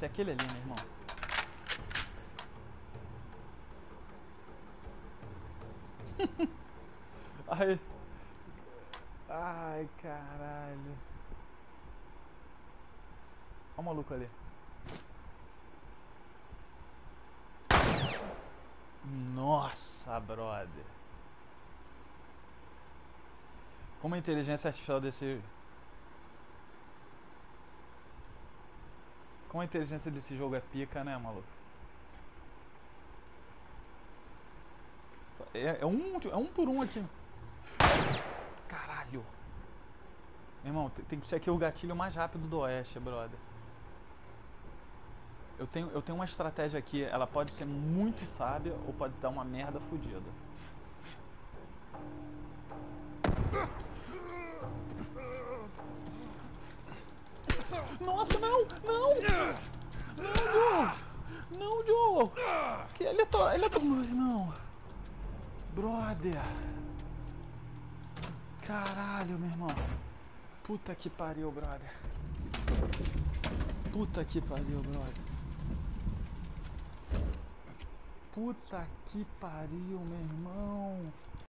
Nossa, é aquele ali, meu irmão. Ai. Ai, caralho. Olha o maluco ali. Nossa, brother. Como a inteligência artificial desse... Como a inteligência desse jogo é pica, né, maluco? É um por um aqui. Caralho. Meu irmão, tem que ser aqui o gatilho mais rápido do oeste, brother. Eu tenho uma estratégia aqui, ela pode ser muito sábia ou pode dar uma merda fodida. Nossa, não! Não! Não, Joe! Não, Joe! Que ele é to... Não! Brother! Caralho, meu irmão! Puta que pariu, brother! Puta que pariu, brother! Puta que pariu, meu irmão!